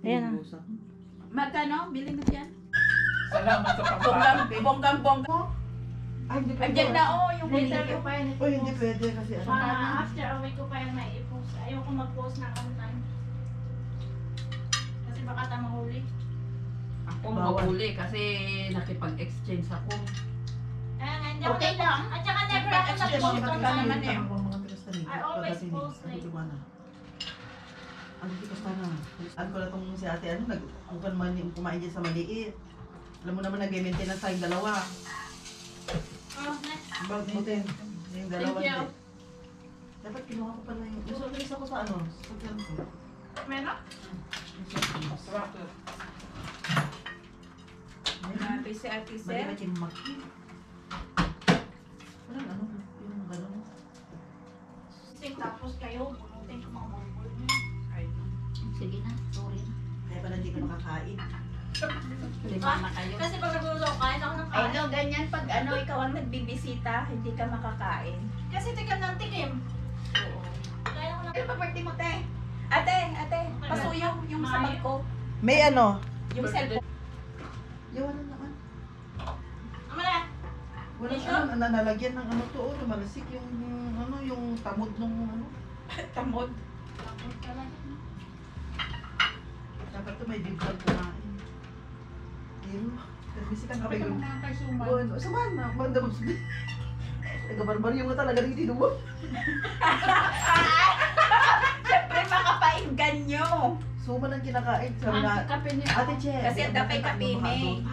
Ayan. Magkano? Bilhin mo yan. Salamat sa pagpapalala. Bonggang-bongga. Ay, hindi pwede. Andiyan na yung Later video. ko pa yan. Uy, hindi pwede kasi ano. After a week ko pa yan may i-post. Ayoko mag-post na content. Kasi baka tamahuli. Ako mahuli kasi nakipag-exchange ako. Hindi Okay lang. At saka never ako Actually, nag-post mga on ka naman time. eh. I always post late. Ano dito sana? Ano ko na tong si ate, ano, nag-upan man yung kumain dyan sa maliit. Alam mo naman, nag-maintenance tayong dalawa. Oh, next. Bag natin. Yung dalawa. Thank you. Dapat kinuha ko pala yung... Nasulis ako sa ano? Sa tiyan ko. Meron? Grabe si Ate Bali ba Sel. chimak? Walang ano, yung gano'n. Tapos kayo, bunutin ko mga bulbul. Sige na, sorry na. Kaya pala hindi ka makakain. Lima na kayo. Kasi pag nagulo, kain ako ng Ay kain. no, ganyan pag ano, ikaw ang nagbibisita, hindi ka makakain. Kasi tikim ng tikim. Oo. Kain ako ng Ano pa birthday mo, te? Ate, pasuyo yung sa bag ko. May ano? Yung cellphone. Yung ano naman. Amala. Walang Tissue? ano, nalagyan ng ano to, oh, lumalasik yung ano, yung tamod nung ano. Tamod. Dapat to may big vlog kumain. Yun. Kasi kang kapay yung... Suman na, banda mo sabi. Taga-barbaryo mo talaga rin tinubo. Siyempre makapainggan nyo. Suman ang kinakain. Sabi na, Ate Che. Kasi dapay kapime.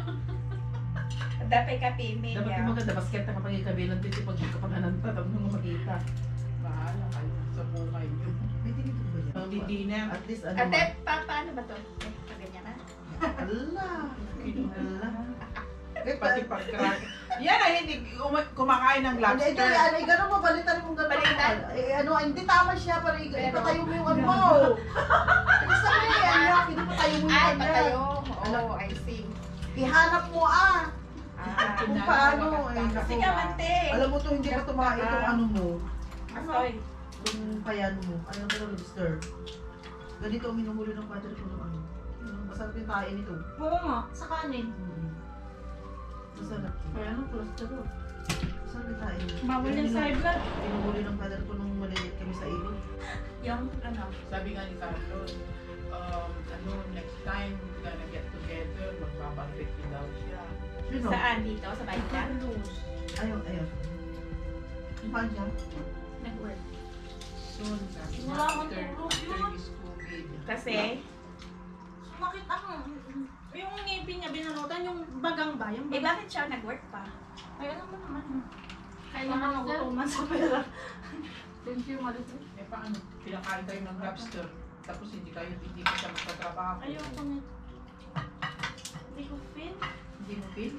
Dapay kapime. Dapat yung maganda basket na kapag ikabilang dito pag kapanganan pa tapos nung makita. Bahala kayo sa buhay niyo. May tinito ba yan? Pang dinner. At least ano Ate, paano ba to? Ganyan na? Allah. Allah. Pati pagkrak. Yan ay hindi kumakain ng Ito, lobster. ano, gano'n mo, balitan mo gano'n. Balitan? Ano, hindi tama siya, pero ipatayo mo yung ano mo. Gusto mo yan, pinapatayo mo Ay, yung patayo. Alam Oo, I see. Ihanap mo kung paano. Kasi ka, mante. Alam mo to, hindi pa tumain itong ano mo. Asoy. Yung payan mo. Ano ka ng lobster. Ganito ang minuhuli ng father ko ng ano. Masarap yung tayo nito. Oo nga, sa kanin. Masarap. Kaya ano, cholesterol. Masarap yung tayo nito. Bawal yung side blood. Minuhuli ng father ko nung maliliit kami sa ilog. Yung ano. Sabi nga ni Carlos, ano, next time gonna get together, magbabarbecue daw siya. Sino? Saan? Dito? Sa bahay ka? Ayaw. Paano siya? Nag-work. Soon, sabi niya, Wala akong after tulog this COVID. Kasi, Nakita ko. Yung ngipin niya binalutan, yung bagang ba? Yung eh bagang. bakit siya nag-work pa? Ay, alam mo naman. Kailangan nagutuman sa pera. Thank you, Maricel. Eh paano? Pinakain kayo ng lobster, tapos hindi pa siya magtatrabaho. Ayoko na. Hindi ko feel. Hindi mo feel?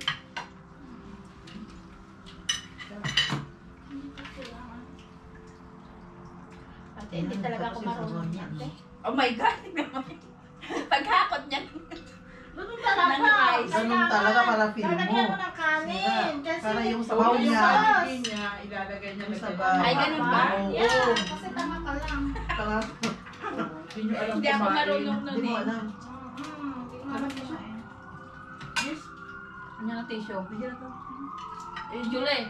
Hindi ko kailangan. Ate, hindi talaga ako Tapos yung marunong sabaw yan, niya, te. Oh my God! Paghakot niyan. Ganun talaga. Nang-rice. Ganun talaga para feel mo. Lalagyan mo ng kanin. Kasi Para yung So, sabaw yung niya. Jollibee niya, ilalagay niya Yung na sabaw. Ay, ganun ba? Yeah, kasi tama ka lang. Tanga. Hindi nyo alam Hindi ako kumain. marunong nun Hindi mo eh. alam. Hindi ko alam kumain. Yes. Ano yung tissue? Bigyan na to. Eh, Julie.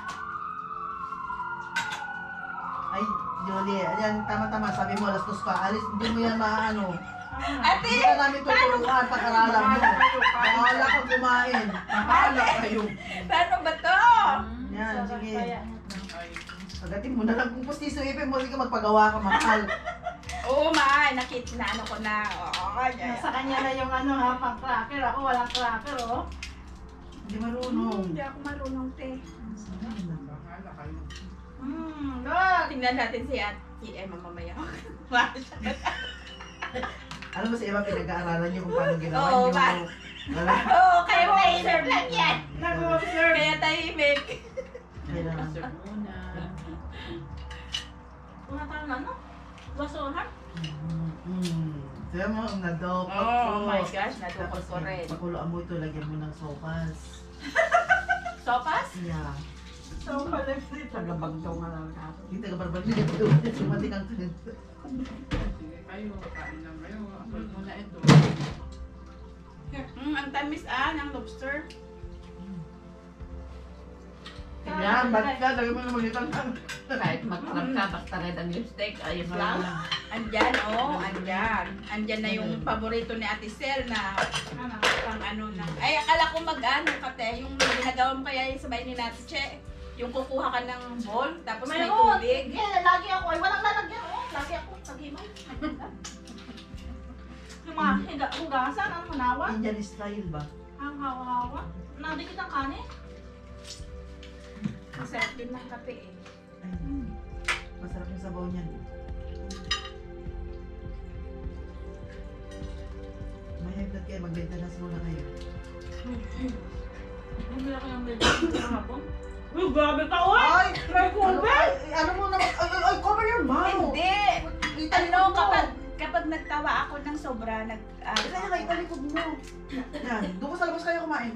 Ay, Jolie, ayan, tama-tama. Sabi mo, alas 2 pa. Alis, hindi mo yan maano. Ate! Hindi ka namin tutulungan, pag-aralan mo. Bahala kang kumain. Bahala kayo. Paano ba to? Yan, sige. Ay, Pagdating mo na lang kung pustiso ipin mo, sige magpagawa ka, mahal. Oo, ma. Nakita na ano ko na. Oo, ganyan. Nasa kanya na yung ano ha, pang cracker. Ako walang cracker, oh. Hindi marunong. Hindi ako marunong, te. bahala kayo. Look! Tingnan natin si Ate Emma mamaya. Alam mo si Eva, pinag-aaralan niyo kung paano ginawa Oo, niyo. ba? Wala. Oo, kaya nag-serve lang yan. Nag-observe. Kaya tahimik. Kailangan. Sir muna. Wala tayong ano? Basurahan? Sabi mo, nadokot ko. Oh my gosh, nadukot ko rin. Pakuloan mo ito, lagyan mo ng sopas. Sopas? Yeah. So, palipsit. Tagabagdaw nga lang ako. Hindi ka barbag. Sumating ang Sige kayo, kain lang kayo. Ako muna ito. tamis ng lobster. Yan, ba't ka? Lagi mo naman itang Kahit mag-crab ka, basta red ang lipstick, ayos lang. Andyan, andyan. Andyan na yung paborito ni Ate Sel na Ano? pang ano na. Ay, akala ko mag-ano kate, yung ginagawa mo kaya yung sabay ni Ate Che. Yung kukuha ka ng bowl, tapos may Mayroon. tubig. Lagi ako. Ay, walang lalagyan. Lagi ako. Pag-imay. Yung mga hugasan, ang manawa. Indian style ba? Ang hawa-hawa. Nadikit ang kanin. Masarap din ng kape eh. Ay, masarap yung sabaw niyan. May high blood kayo, mag-maintenance muna kayo. Bumila ko yung medyo hapon. Uy, grabe ka, oy! Ay! May cover! Ano mo naman? Ay, cover your mouth! Hindi! Italikod Ano, mo. kapag nagtawa ako ng sobra, Kaya ka, italikod mo. Yan, doon ko sa labas kayo kumain.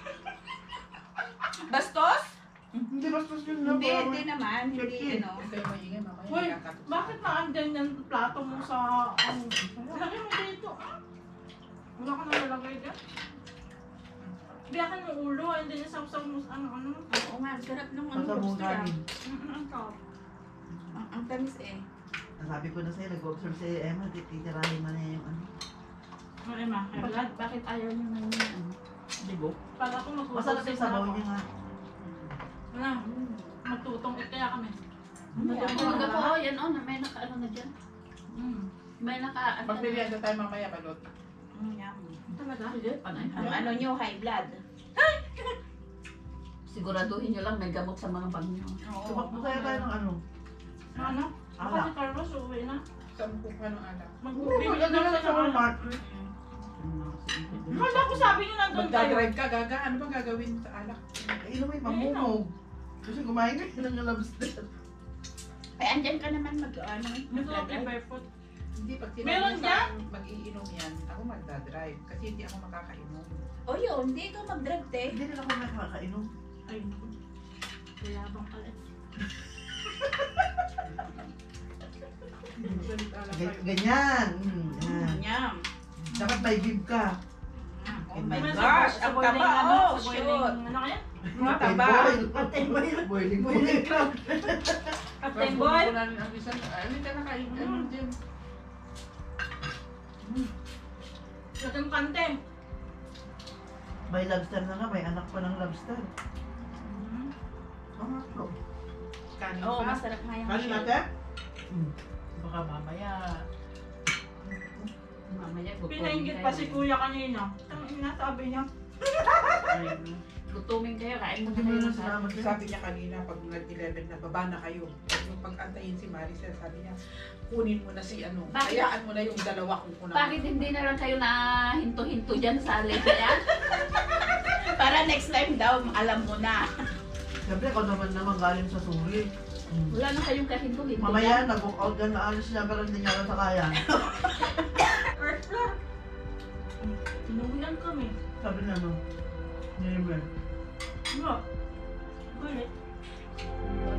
Bastos? Hindi bastos yun na. Hindi naman. Hindi, Chicken. ano. Huwag kayo maingay, mamaya Uy, nakakatusap. bakit naandyan yung plato mo sa... Lagyan mo dito. Wala ka nang lalagay dyan. Biyakan mo ulo, hindi niya saw mo sa ano-ano. Oo nga, sarap nung ano. Pasabong lobster, ah. kanin. Ang sarap. Ang tamis eh. Sabi ko na sa'yo, nag-observe si Emma, titirahin mo na yung ano. Ano, Emma? Bakit ayaw niyo na yung ano? Dibo? Pag ako Masarap yung sabaw niya nga. Wala, magtutong kaya kami. Talaga po, yan o, may naka-ano na dyan. May naka-ano na. Magpilihan na tayo mamaya, balot. Yum. Talaga? Sige, panay. Ang ano nyo, high blood. Siguraduhin nyo lang may gamot sa mga bag nyo. Tumakbo kaya tayo ng ano. Ano? Ako Alak. si Carlos, uuwi na. Saan po ka ng anak? Magbibigay Ano na na siya sa ng alak. Walmart? Kala ko sabi niyo nandun kayo. Magdadrive ka, gaga. Ano bang gagawin mo sa alak? Inumin, mamumog. Kasi kumain ka ng lobster. Ay, andyan ka naman ano. Ito ang barefoot. Hindi, pag Meron sinabi dyan? mo mag-iinom yan, ako magdadrive. Kasi hindi ako makakainom. O yun, hindi ikaw mag-drive te. Hindi rin ako nakakainom. Ay, kaya bang kalit. Ganyan. Yan. Yum. Dapat may bib ka. Oh my May gosh, ang taba. Oh, sa shoot. boiling, ano kaya? Taba. Boiling crab. Captain Boy? Kukunan ang isang, hindi ka nakain. Ano dyan? Lagang kante. May lobster na nga, may anak pa ng lobster. Oh, Kanin Oo, pa. masarap nga yung Kanin shoot. natin? Baka mamaya. Mamaya, gutumin Pinaingit kayo. pa si kuya kanina. Ang ina, sabi niya. Gutumin kayo, kain mo Hindi na mo kayo na sa... sinama Sabi niya kanina, pag nag-11 na, baba na kayo. Yung pag-antayin si Maricel, sabi niya, kunin mo na si ano. Bakit? Hayaan mo na yung dalawa kukunan. Bakit hindi na lang kayo na hinto-hinto dyan sa lente yan? Para next time daw, alam mo na. Siyempre, ako naman galing sa suri. Wala na kayong kahinto-hinto Mamaya, nag-walk out yan na alis niya, pero hindi niya alam sa kaya. First floor. Inuwian kami. Sabi niya, no? Neighbor. Ano? Ulit.